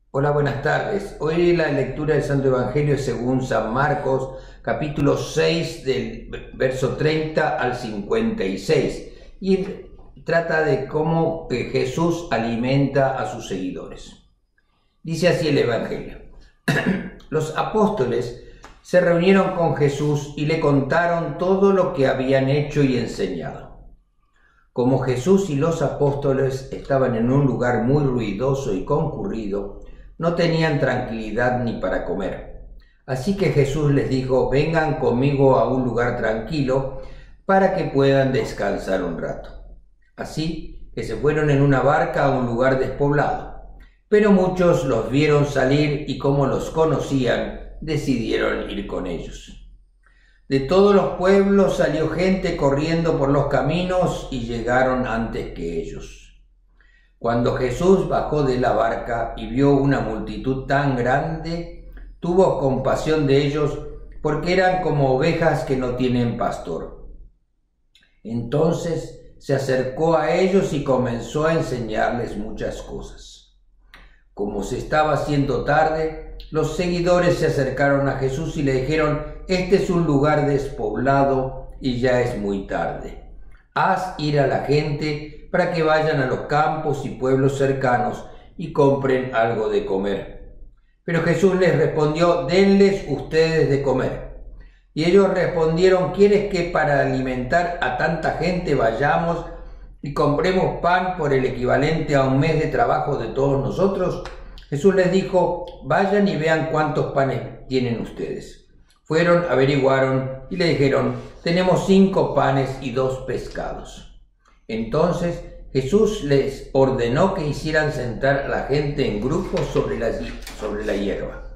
Hola, buenas tardes. Hoy la lectura del Santo Evangelio es según San Marcos, capítulo 6, del verso 30 al 56, y trata de cómo Jesús alimenta a sus seguidores. Dice así el Evangelio. Los apóstoles se reunieron con Jesús y le contaron todo lo que habían hecho y enseñado. Como Jesús y los apóstoles estaban en un lugar muy ruidoso y concurrido, no tenían tranquilidad ni para comer. Así que Jesús les dijo: vengan conmigo a un lugar tranquilo para que puedan descansar un rato. Así que se fueron en una barca a un lugar despoblado. Pero muchos los vieron salir y, como los conocían, decidieron ir con ellos. De todos los pueblos salió gente corriendo por los caminos y llegaron antes que ellos. Cuando Jesús bajó de la barca y vio una multitud tan grande, tuvo compasión de ellos, porque eran como ovejas que no tienen pastor. Entonces se acercó a ellos y comenzó a enseñarles muchas cosas. Como se estaba haciendo tarde, los seguidores se acercaron a Jesús y le dijeron: este es un lugar despoblado y ya es muy tarde. Haz ir a la gente para que vayan a los campos y pueblos cercanos y compren algo de comer. Pero Jesús les respondió: denles ustedes de comer. Y ellos respondieron: ¿quieres que para alimentar a tanta gente vayamos y compremos pan por el equivalente a un mes de trabajo de todos nosotros? Jesús les dijo: vayan y vean cuántos panes tienen ustedes. Fueron, averiguaron y le dijeron: tenemos 5 panes y 2 pescados. Entonces Jesús les ordenó que hicieran sentar a la gente en grupos sobre la hierba.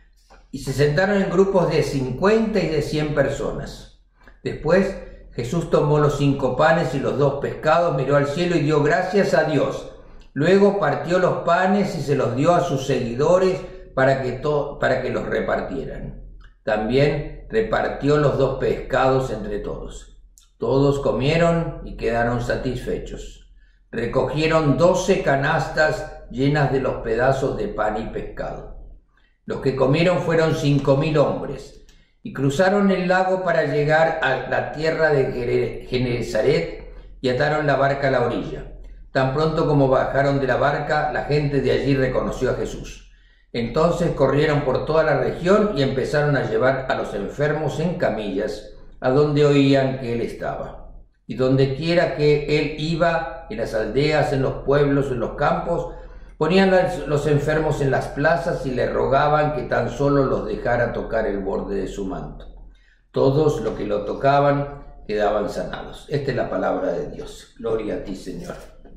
Y se sentaron en grupos de 50 y de 100 personas. Después Jesús tomó los 5 panes y los 2 pescados, miró al cielo y dio gracias a Dios. Luego partió los panes y se los dio a sus seguidores para que los repartieran. También repartió los 2 pescados entre todos. Todos comieron y quedaron satisfechos. Recogieron 12 canastas llenas de los pedazos de pan y pescado. Los que comieron fueron 5.000 hombres, y cruzaron el lago para llegar a la tierra de Genesaret y ataron la barca a la orilla. Tan pronto como bajaron de la barca, la gente de allí reconoció a Jesús. Entonces corrieron por toda la región y empezaron a llevar a los enfermos en camillas a donde oían que él estaba. Y donde quiera que él iba, en las aldeas, en los pueblos, en los campos, ponían los enfermos en las plazas y le rogaban que tan solo los dejara tocar el borde de su manto. Todos los que lo tocaban quedaban sanados. Esta es la palabra de Dios. Gloria a ti, Señor.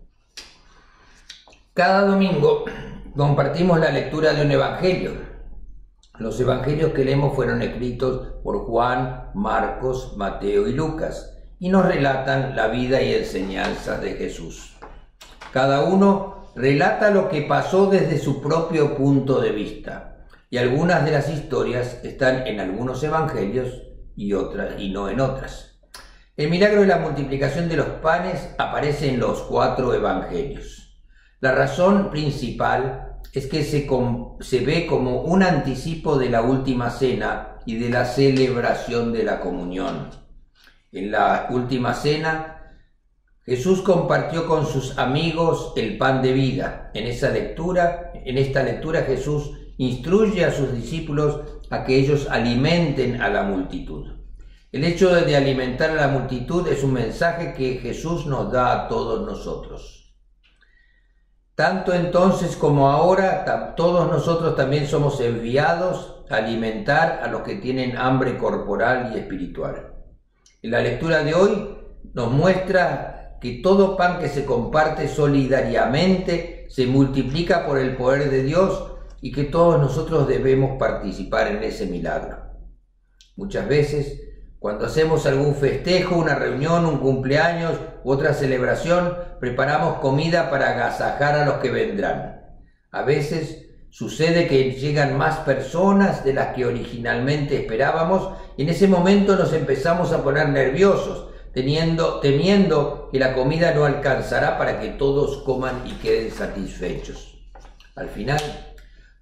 Cada domingo compartimos la lectura de un evangelio. Los evangelios que leemos fueron escritos por Juan, Marcos, Mateo y Lucas, y nos relatan la vida y enseñanza de Jesús. Cada uno relata lo que pasó desde su propio punto de vista, y algunas de las historias están en algunos evangelios y no en otras. El milagro de la multiplicación de los panes aparece en los 4 evangelios. La razón principal es que se ve como un anticipo de la última cena y de la celebración de la comunión. En la última cena, Jesús compartió con sus amigos el pan de vida. En esta lectura Jesús instruye a sus discípulos a que ellos alimenten a la multitud. El hecho de alimentar a la multitud es un mensaje que Jesús nos da a todos nosotros. Tanto entonces como ahora, todos nosotros también somos enviados a alimentar a los que tienen hambre corporal y espiritual. En la lectura de hoy nos muestra que todo pan que se comparte solidariamente se multiplica por el poder de Dios y que todos nosotros debemos participar en ese milagro. Muchas veces, cuando hacemos algún festejo, una reunión, un cumpleaños u otra celebración, preparamos comida para agasajar a los que vendrán. A veces sucede que llegan más personas de las que originalmente esperábamos y en ese momento nos empezamos a poner nerviosos, temiendo que la comida no alcanzará para que todos coman y queden satisfechos. Al final,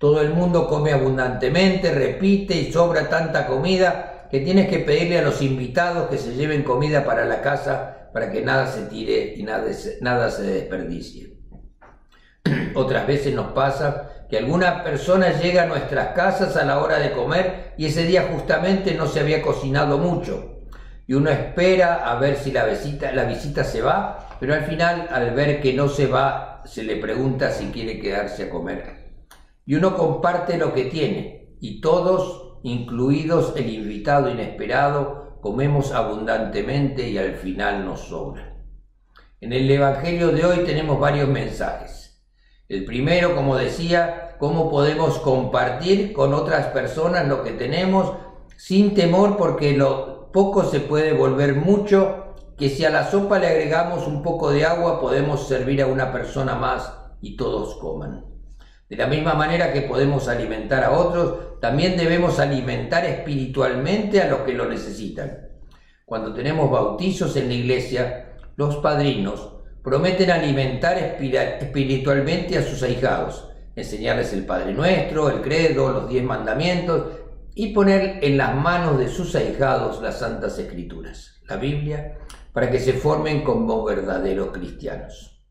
Todo el mundo come abundantemente, repite y sobra tanta comida que tienes que pedirle a los invitados que se lleven comida para la casa para que nada se tire y nada se desperdicie. Otras veces nos pasa que alguna persona llega a nuestras casas a la hora de comer y ese día justamente no se había cocinado mucho. Y uno espera a ver si la visita se va, pero al final, al ver que no se va, se le pregunta si quiere quedarse a comer. Y uno comparte lo que tiene, y todos, incluidos el invitado inesperado, comemos abundantemente y al final nos sobra. En el Evangelio de hoy tenemos varios mensajes. El primero, como decía, cómo podemos compartir con otras personas lo que tenemos sin temor, porque lo poco se puede volver mucho, que si a la sopa le agregamos un poco de agua podemos servir a una persona más y todos coman. De la misma manera que podemos alimentar a otros, también debemos alimentar espiritualmente a los que lo necesitan. Cuando tenemos bautizos en la iglesia, los padrinos prometen alimentar espiritualmente a sus ahijados, enseñarles el Padre Nuestro, el Credo, los 10 mandamientos y poner en las manos de sus ahijados las Santas Escrituras, la Biblia, para que se formen como verdaderos cristianos.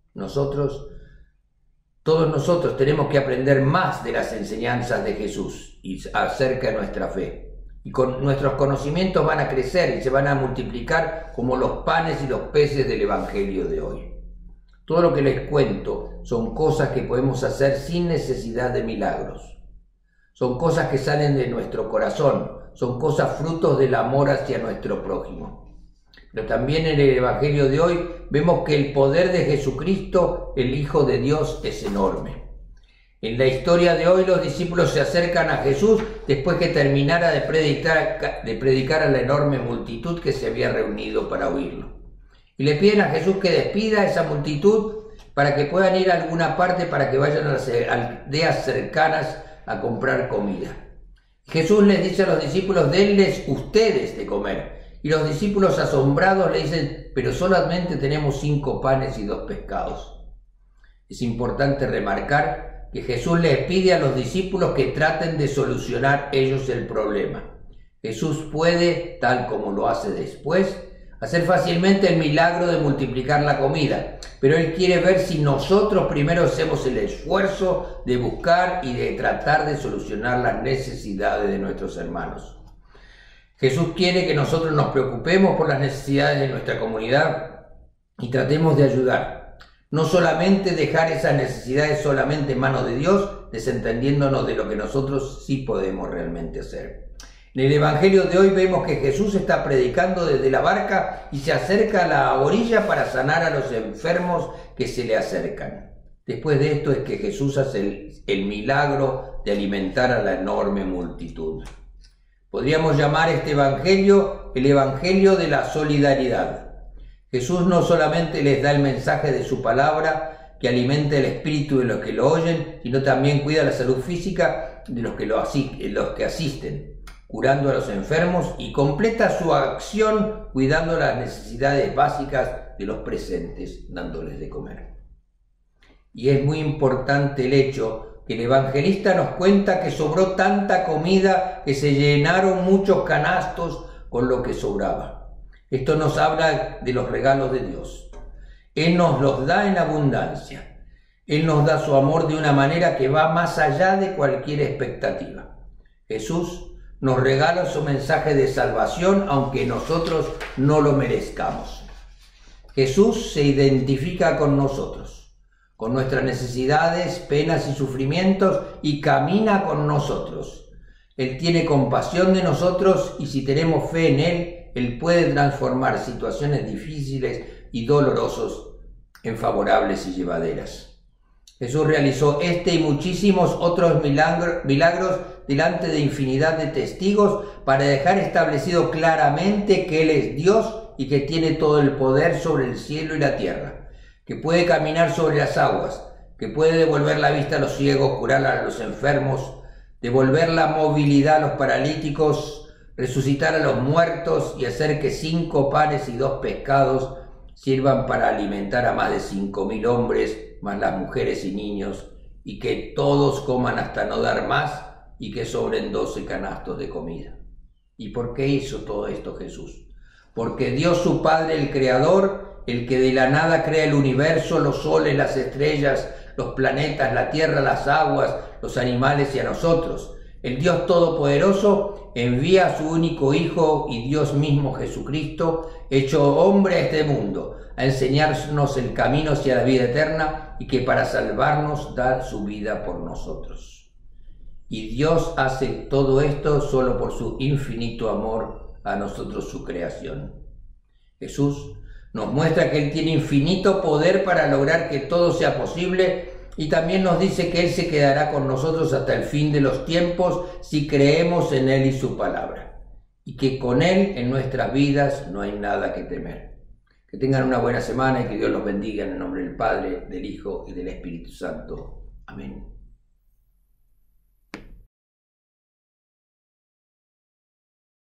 Todos nosotros tenemos que aprender más de las enseñanzas de Jesús y acerca de nuestra fe. Y con nuestros conocimientos van a crecer y se van a multiplicar como los panes y los peces del Evangelio de hoy. Todo lo que les cuento son cosas que podemos hacer sin necesidad de milagros. Son cosas que salen de nuestro corazón, son cosas frutos del amor hacia nuestro prójimo. Pero también en el Evangelio de hoy vemos que el poder de Jesucristo, el Hijo de Dios, es enorme. En la historia de hoy los discípulos se acercan a Jesús después que terminara de predicar a la enorme multitud que se había reunido para oírlo. Y le piden a Jesús que despida a esa multitud para que puedan ir a alguna parte, para que vayan a las aldeas cercanas a comprar comida. Jesús les dice a los discípulos: denles ustedes de comer. Y los discípulos asombrados le dicen: pero solamente tenemos 5 panes y 2 pescados. Es importante remarcar que Jesús les pide a los discípulos que traten de solucionar ellos el problema. Jesús puede, tal como lo hace después, hacer fácilmente el milagro de multiplicar la comida, pero Él quiere ver si nosotros primero hacemos el esfuerzo de buscar y de tratar de solucionar las necesidades de nuestros hermanos. Jesús quiere que nosotros nos preocupemos por las necesidades de nuestra comunidad y tratemos de ayudar. No solamente dejar esas necesidades solamente en manos de Dios, desentendiéndonos de lo que nosotros sí podemos realmente hacer. En el Evangelio de hoy vemos que Jesús está predicando desde la barca y se acerca a la orilla para sanar a los enfermos que se le acercan. Después de esto es que Jesús hace el milagro de alimentar a la enorme multitud. Podríamos llamar este Evangelio el Evangelio de la solidaridad. Jesús no solamente les da el mensaje de su palabra que alimenta el espíritu de los que lo oyen, sino también cuida la salud física de los que asisten, curando a los enfermos, y completa su acción cuidando las necesidades básicas de los presentes, dándoles de comer. Y es muy importante el hecho que el evangelista nos cuenta que sobró tanta comida que se llenaron muchos canastos con lo que sobraba. Esto nos habla de los regalos de Dios. Él nos los da en abundancia. Él nos da su amor de una manera que va más allá de cualquier expectativa. Jesús nos regala su mensaje de salvación aunque nosotros no lo merezcamos. Jesús se identifica con nosotros, con nuestras necesidades, penas y sufrimientos, y camina con nosotros. Él tiene compasión de nosotros y si tenemos fe en Él puede transformar situaciones difíciles y dolorosos en favorables y llevaderas. Jesús realizó este y muchísimos otros milagros delante de infinidad de testigos para dejar establecido claramente que Él es Dios y que tiene todo el poder sobre el cielo y la tierra, que puede caminar sobre las aguas, que puede devolver la vista a los ciegos, curar a los enfermos, devolver la movilidad a los paralíticos, resucitar a los muertos y hacer que 5 panes y 2 pescados sirvan para alimentar a más de 5.000 hombres, más las mujeres y niños y que todos coman hasta no dar más y que sobren 12 canastos de comida. ¿Y por qué hizo todo esto Jesús? Porque Dios su Padre, el Creador, el que de la nada crea el universo, los soles, las estrellas, los planetas, la tierra, las aguas, los animales y a nosotros, el Dios Todopoderoso envía a su único Hijo y Dios mismo Jesucristo, hecho hombre a este mundo, a enseñarnos el camino hacia la vida eterna y que para salvarnos da su vida por nosotros. Y Dios hace todo esto solo por su infinito amor a nosotros, su creación. Jesús nos muestra que Él tiene infinito poder para lograr que todo sea posible y también nos dice que Él se quedará con nosotros hasta el fin de los tiempos si creemos en Él y su palabra. Y que con Él en nuestras vidas no hay nada que temer. Que tengan una buena semana y que Dios los bendiga en el nombre del Padre, del Hijo y del Espíritu Santo. Amén.